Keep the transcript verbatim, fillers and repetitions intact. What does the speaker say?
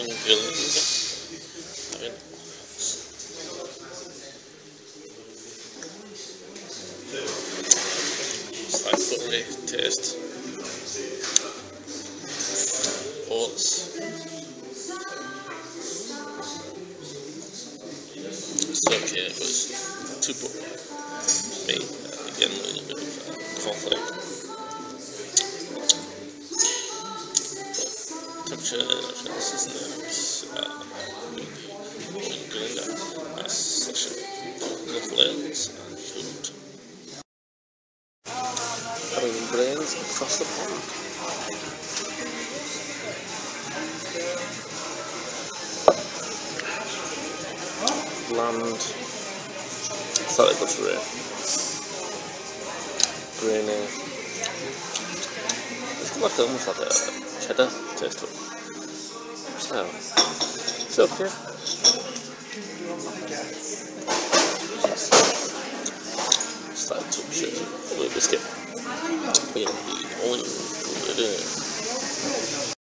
Glyndwr. I mean, slight buttery taste. Oats. It's okay, it was too buttery for me. Uh, again, a little bit of uh, cornflake. Temperature, this is nice. Uh, Owain Glyndwr, nice selection of flavours and food. Having brains across the pond. Bland, slightly buttery, grainy. It's got like almost like a cheddar taste to it. So, it's okay. Slight touch of blue biscuit. We need Owain Glyndwr.